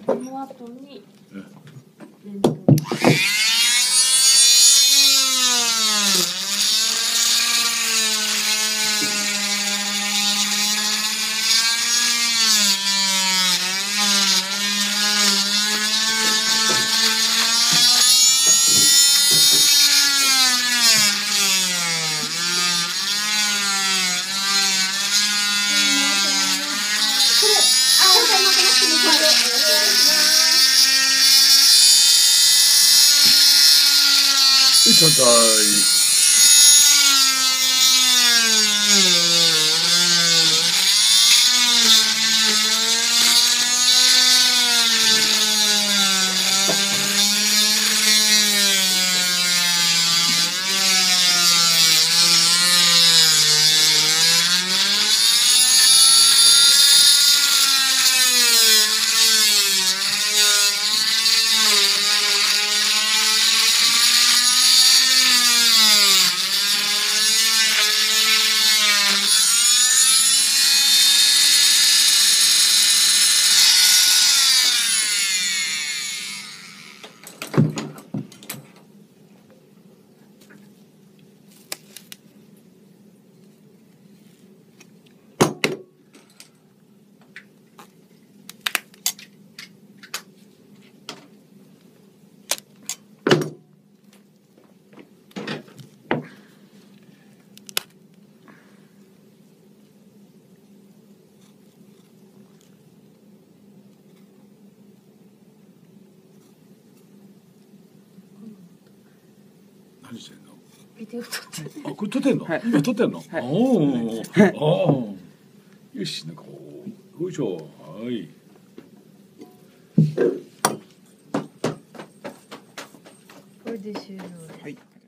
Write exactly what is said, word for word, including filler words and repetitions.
その後にうん連動。 いただい。何してんの？ ビデオ撮ってる。 あ、これ撮ってんの？ はい今撮ってんの？ はいおお、おお、よし、なんかこう、よいしょ、はい。 これで終了です。 はい。